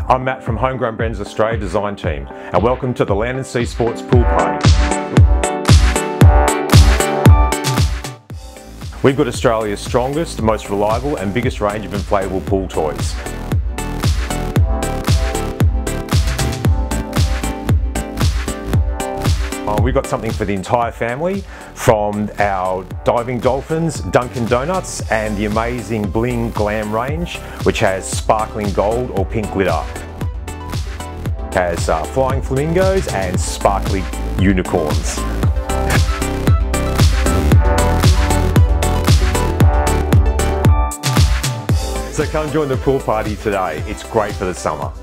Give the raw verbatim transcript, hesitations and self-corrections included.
I'm Matt from Homegrown Brands Australia Design Team, and welcome to the Land and Sea Sports Pool Party. We've got Australia's strongest, most reliable and biggest range of inflatable pool toys. Uh, we've got something for the entire family, from our diving dolphins, Dunkin' Donuts, and the amazing Bling Glam range, which has sparkling gold or pink glitter. It has uh, flying flamingos and sparkly unicorns. So come join the pool party today. It's great for the summer.